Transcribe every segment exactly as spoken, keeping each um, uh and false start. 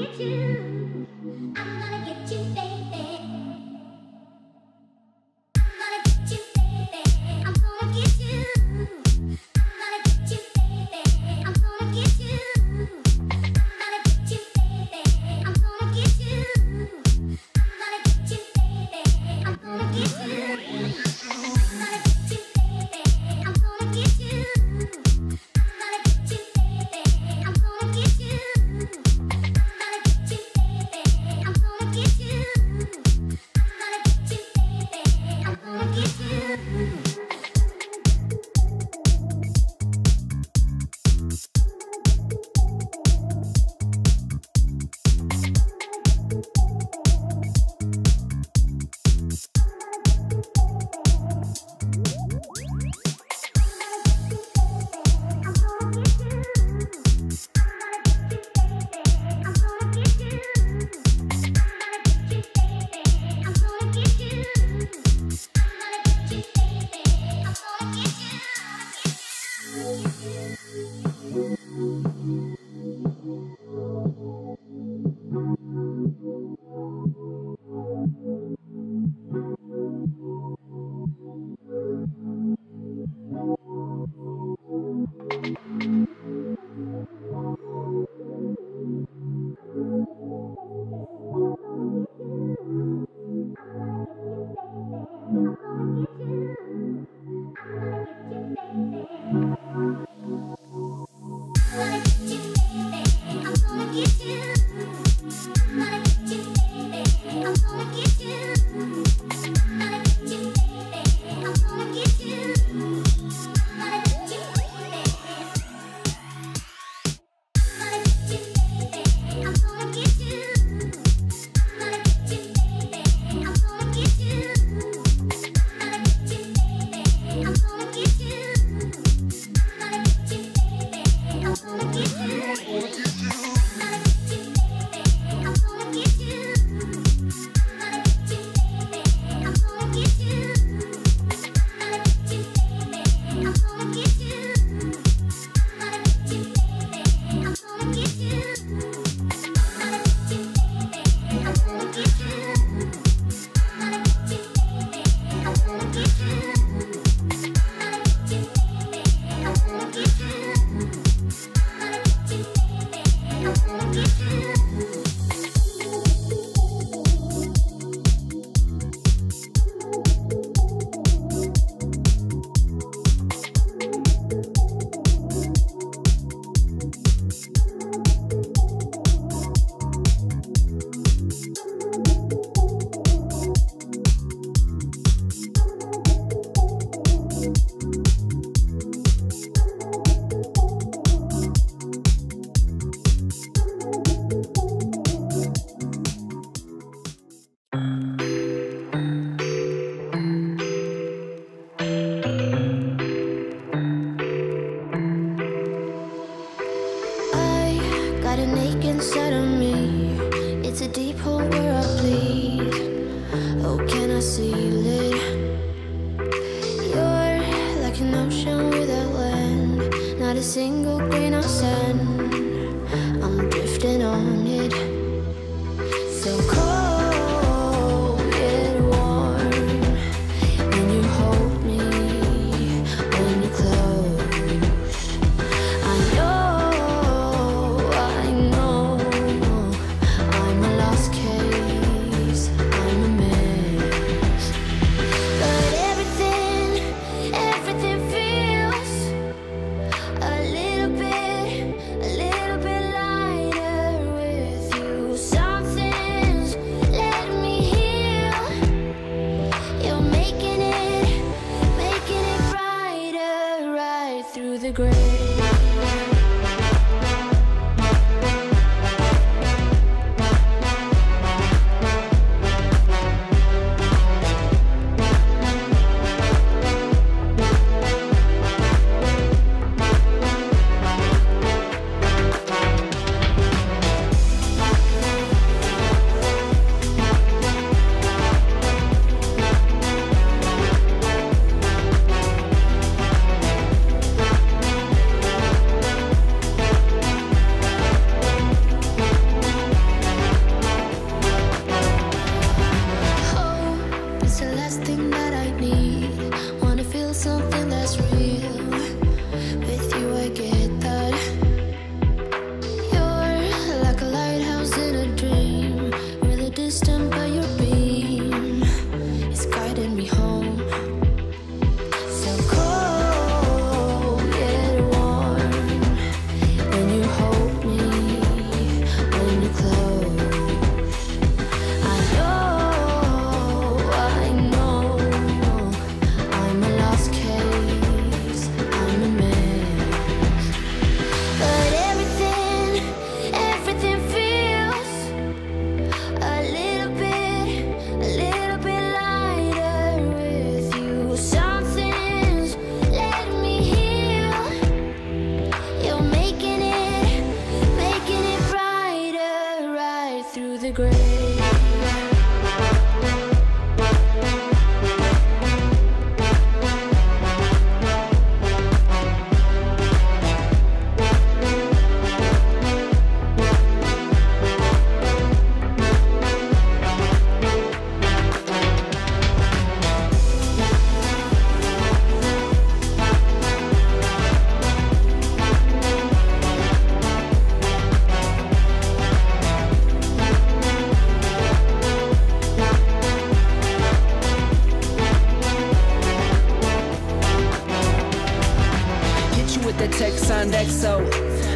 A little bit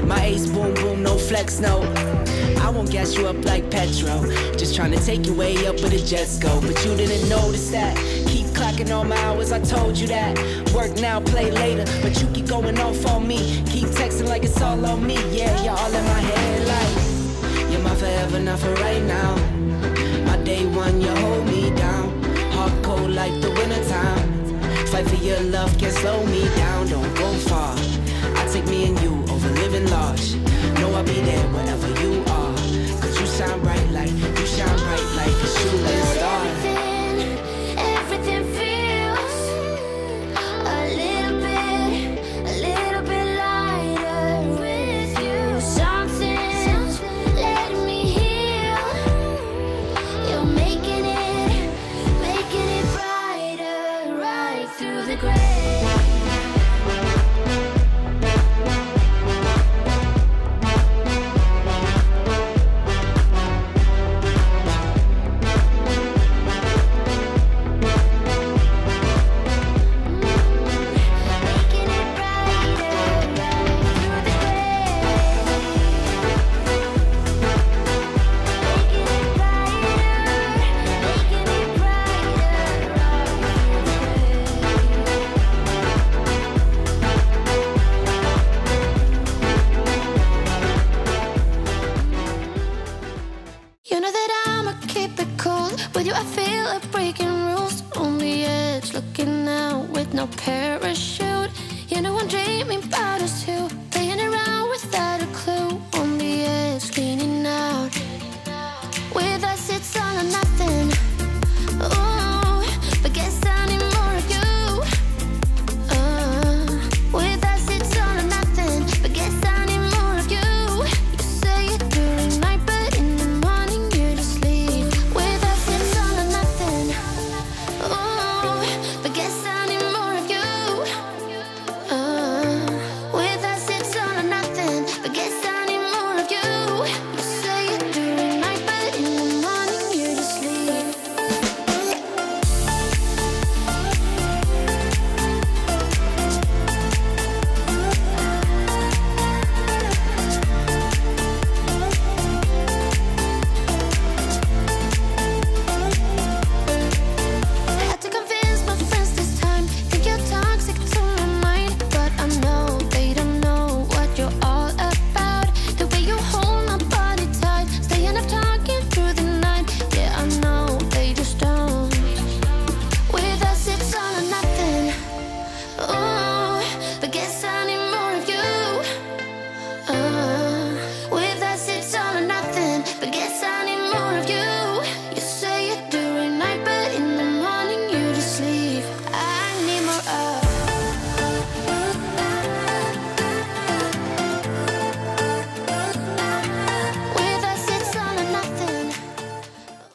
My ace boom boom, no flex, no. I won't gas you up like petrol. Just trying to take you way up where the jets go. But you didn't notice that. Keep clocking all my hours, I told you that. Work now, play later. But you keep going off on me. Keep texting like it's all on me. Yeah, you're all in my head like you're my forever, not for right now. My day one, you hold me down. Hard cold like the wintertime. Fight for your love, can't slow me down. Don't go far. I take me and you over living large. Know I'll be there wherever you are. Cause you shine bright like, you shine bright like a shooting star. Everything, everything feels a little bit, a little bit lighter with you. Something's letting me heal. You're making it, making it brighter right through the gray. You know that I'ma keep it cool. With you I feel like breaking